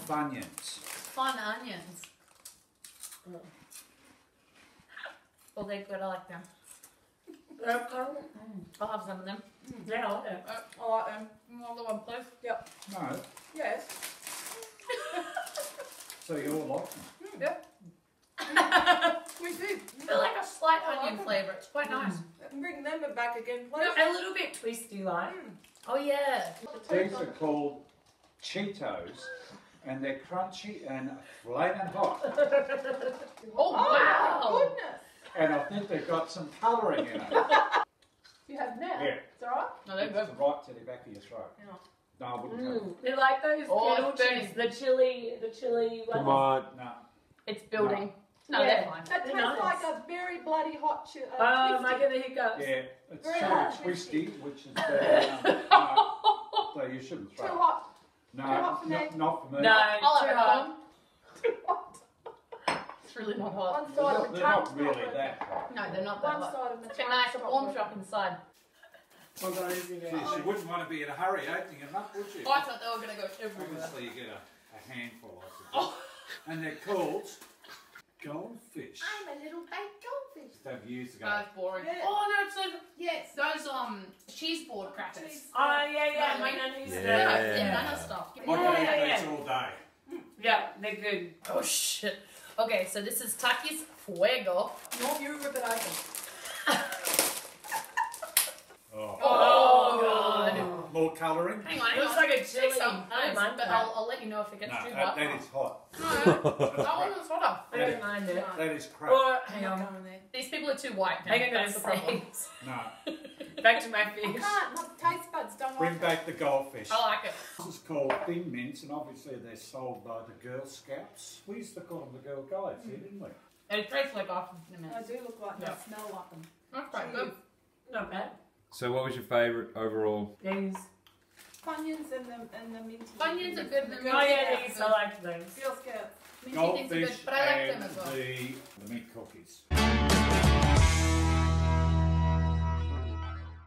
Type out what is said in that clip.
Funyuns. Fun onions. Well, they're good. I like them. I'll have some of them. Yeah, I like it. I like them. Another one, please. Yep. No, Yes. so you all like them. Yep. We do. They're like a slight I like onion them. flavour. It's quite nice. Bring them back again, please. A little bit twisty, like. Oh yeah. These are called Cheetos, and they're crunchy and flaming hot. Oh wow. Goodness. And I think they've got some colouring in it. You have now. Yeah. It's alright? No, they're It's good. right to the back of your throat. Yeah. No, I wouldn't cut They're like those Oh, kettle it's burning. chips, the chili Come ones. on. it. No. It's building. No, Yeah. they're fine. That tastes They're nice. like a very bloody hot Oh, am I twisty. getting the hiccups? Yeah, it's Very sort hot, of twisty, twisty. which is no, so you shouldn't Too throw it. hot. No, Too hot for me. not for me. No, I like too it hot. hot. Too hot. It's really not hot. One They're side of not, the they're not tongue's really working. that hot. No, they're not that One hot. side of the It's a tongue's nice not warm working. shop inside. Oh, guys, you know. Geez, you wouldn't want to be in a hurry opening them up, would you? I thought they were going to go everywhere. Obviously you get a handful, I suppose. And they're called goldfish. I'm a little baked goldfish. That years ago. That's boring. Yeah. Oh no, it's like, yes, those cheese board crackers. Oh, yeah, Yeah, my nanny's Yeah. Yeah, none of stuff. I could Yeah. eat these all day. Yeah, they're good. Oh shit. Okay, so this is Takis Fuego. Not you rip it open. Oh. Oh god. More colouring? Hang on, It looks like a chili. Take some. I don't mind but that. I'll let you know if it gets No, too hot. that is hot. No, that one was hotter. I don't mind it. That is crap. Or, hang I'm on. not going there. These people are too white. Hang on, That's the problem. No. Back to my I fish. can't. My taste buds don't Bring like back the goldfish. I like it. This is called thin mints, and obviously they're sold by the Girl Scouts. We used to call them the Girl Guides here, didn't we? It tastes like off in a it. minute. I do look like Yeah. they smell like them. That's quite good. Not bad. So what was your favourite overall? These. Funyuns and the minty. Funyuns are good. The Oh, yeah, Girl these. I like those. Scouts. Minty things are good, Goldfish but I like and them as well. the meat cookies.